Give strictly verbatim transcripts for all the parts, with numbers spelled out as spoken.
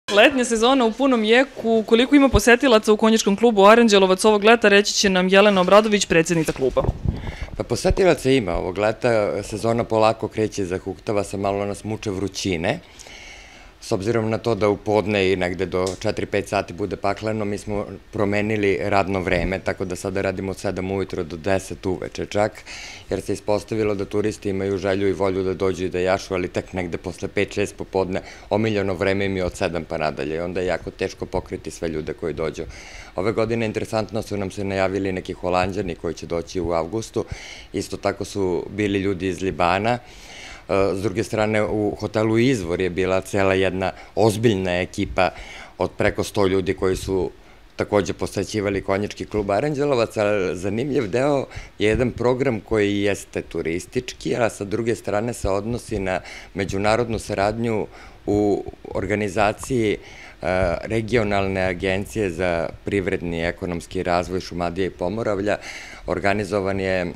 Letnja sezona u punom jeku. Koliko ima posetilaca u konjičkom klubu Aranđelovac ovog leta, reći će nam Jelena Obradović, predsjednica kluba. Pa posetilaca ima. Ovog leta sezona polako kreće, zahuktava se, malo nas muče vrućine. S obzirom na to da u podne i negde do četiri pet sati bude pakleno, mi smo promenili radno vreme, tako da sada radimo od sedam ujutro do deset uveče čak, jer se ispostavilo da turisti imaju želju i volju da dođu i da jašu, ali tek negde posle pet šest popodne omiljeno vreme im je od sedam pa nadalje i onda je jako teško pokriti sve ljude koji dođu. Ove godine interesantno su nam se najavili neki Holanđani koji će doći u avgustu, isto tako su bili ljudi iz Libana. S druge strane, u hotelu Izvor je bila cela jedna ozbiljna ekipa od preko sto ljudi koji su takođe posećivali konjički klub Aranđelovac, ali zanimljiv deo je jedan program koji jeste turistički, a sa druge strane se odnosi na međunarodnu saradnju u organizaciji regionalne agencije za privredni i ekonomski razvoj Šumadije i Pomoravlja. Organizovan je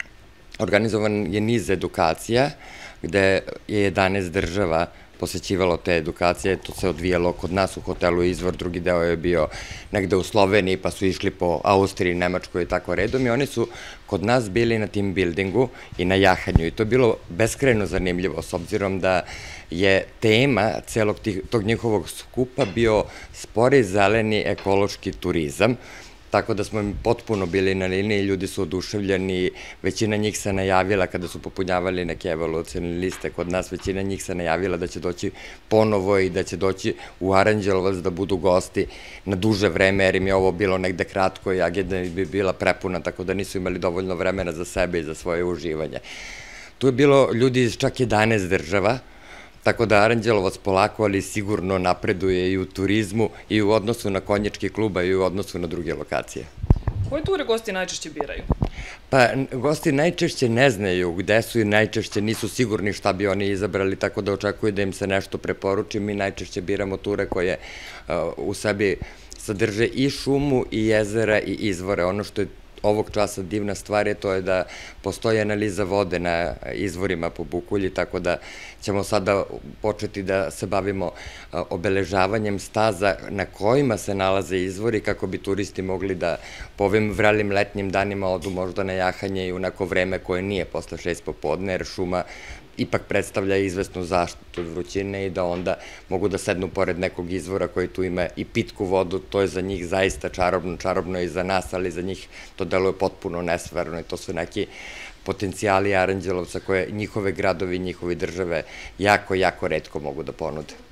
Organizovan je niz edukacija gde je jedanaest država posećivalo te edukacije. To se odvijalo kod nas u hotelu Izvor, drugi deo je bio negde u Sloveniji, pa su išli po Austriji, Nemačkoj i tako redom i oni su kod nas bili na team buildingu i na jahanju i to je bilo beskrajno zanimljivo s obzirom da je tema celog tog njihovog skupa bio spori, zeleni, ekološki turizam. Tako da smo im potpuno bili na liniji, ljudi su oduševljeni, većina njih se najavila kada su popunjavali neke evolucione liste kod nas, većina njih se najavila da će doći ponovo i da će doći u Aranđelovac da budu gosti na duže vreme, jer im je ovo bilo negde kratko i agenda bi bila prepuna, tako da nisu imali dovoljno vremena za sebe i za svoje uživanje. Tu je bilo ljudi iz čak jedanaest država, tako da Aranđelovac polako, ali sigurno napreduje i u turizmu i u odnosu na konjički kluba i u odnosu na druge lokacije. Koje ture gosti najčešće biraju? Pa, gosti najčešće ne znaju gde su i najčešće nisu sigurni šta bi oni izabrali, tako da očekuju da im se nešto preporuči. Mi najčešće biramo ture koje u sebi sadrže i šumu i jezera i izvore. Ono što je ovog časa divna stvar je to je da postoji analiza vode na izvorima po Bukulji, tako da ćemo sada početi da se bavimo obeležavanjem staza na kojima se nalaze izvori kako bi turisti mogli da po ovim vrelim letnjim danima odu možda na jahanje i u neko vreme koje nije posle šest popodne, jer šuma ipak predstavlja izvesnu zaštitu od vrućine i da onda mogu da sednu pored nekog izvora koji tu ima i pitku vodu, to je za njih zaista čarobno, čarobno i za nas, ali za njih to deluje potpuno nesvarno i to su neki potencijali Aranđelovca koje njihove gradovi i njihove države jako, jako retko mogu da ponude.